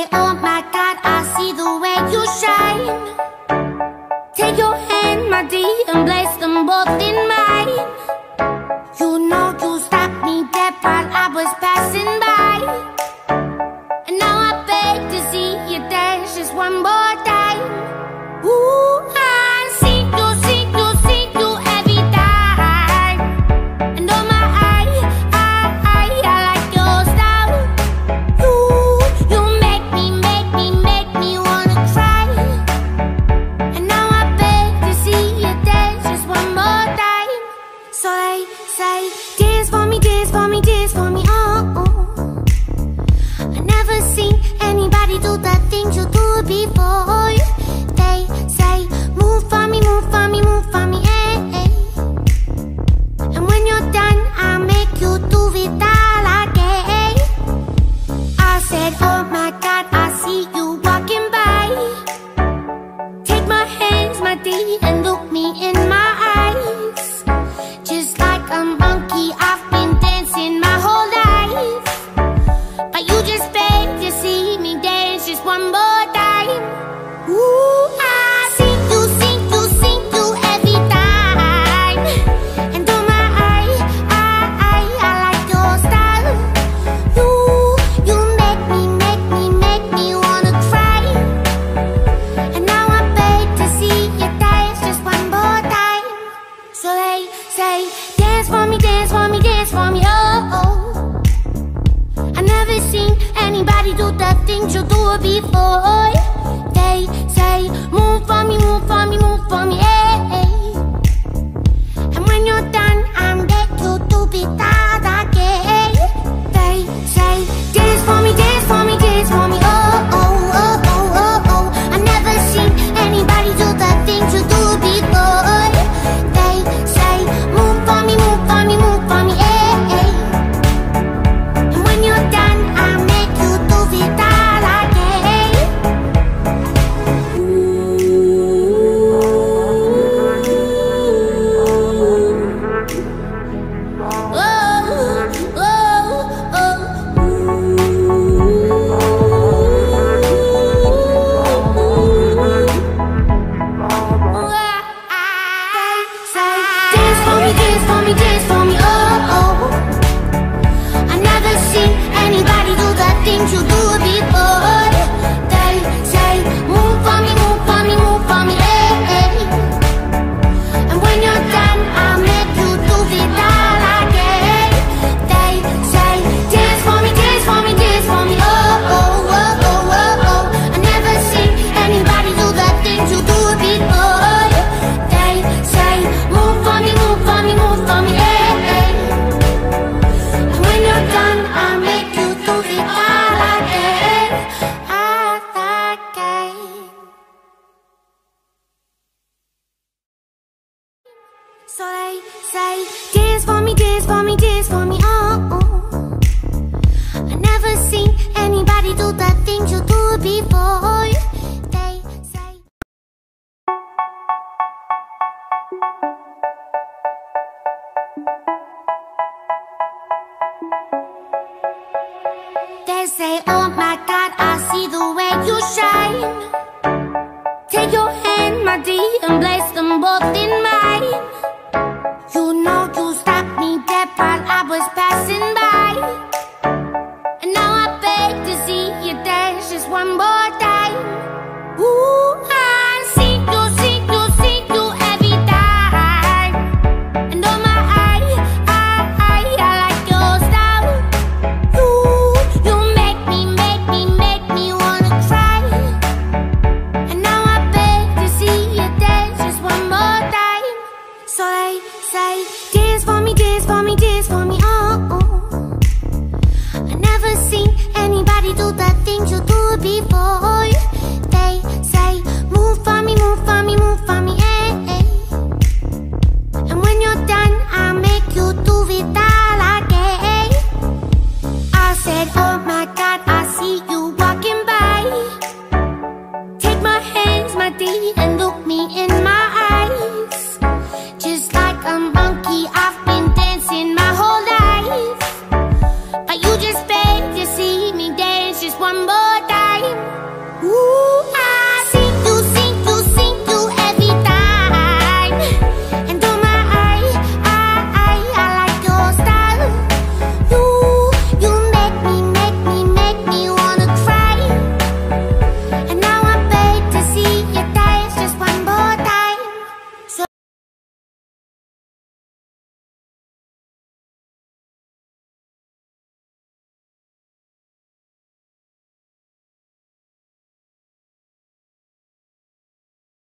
say, oh my God, I see the way you shine. Take your hand, my dear, and place them both in mine. You know you stopped me dead while I was passing by, and now I beg to see you dance just one more time. Ooh, I see you every time. And oh my, I like your style. You make me wanna cry. And now I beg to see you dance just one more time. So they say, dance for me, dance for me, dance for me, oh, oh. I never seen anybody do the things you do before. They say, move for me, move for me, move for me, eh, eh. And when you're done, I'll make you do it all again. I said, oh my God, I see you walking by. Take my hands, my dear, and look me in my eyes. Just like a monkey, I've been dancing my whole life, but you just beg to see me dance just one more time. Ooh, I see you every time. And oh my, I like your style. You make me wanna cry. And now I beg to see you dance just one more time. So they say, dance for me, dance for me, dance for me, oh, oh. I never seen anybody do the things you do before. They say, move for me, move for me, move for me, eh, eh. And when you're done, I'll make you do it all again. They say, dance for me, dance for me, dance for me, oh, oh, oh, oh, oh, oh. I never seen anybody do the things you do before. They say, move for me, move for me, move for me, eh, eh. And when you're done, I'll make you do it all again. You do before. They say, move for me, move for me, move for me, eh, eh. And when you're done, I'll make you do it all again. They say, dance for me, dance for me, dance for me, oh, oh, oh, oh, oh, oh. I never seen anybody do the things you do before. They say, move for me, move for me, move for me, eh, eh. And when you're done, I'll make you do it all. So they say, dance for me, dance for me, dance for me, oh, oh. I never seen anybody do the things you do before. They say, oh my God, I see the way you shine. Take your hand, my dear, and place them both in mine. You know you stopped me dead while I was passing by, and now I beg to see you dance just one more time. Ooh, I see you every time. And oh my, I like your style. You make me wanna cry. And now I beg to see you dance just one more time. So they say, dance for me, dance for me, dance for me, oh, oh. I never seen anybody do the things you do before. They say, move for me, move for me, move for me, eh, eh. And when you're done, I'll make you do it all again. I said, oh my God, I see you walking by. Take my hands, my dear, and look me in my eyes. Just like a monkey, I've been dancing my whole life, but you just